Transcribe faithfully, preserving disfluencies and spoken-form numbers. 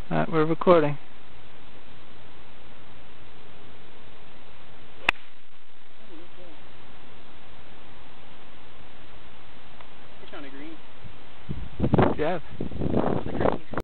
Alright, we're recording. Fish on a green. Good job. The green.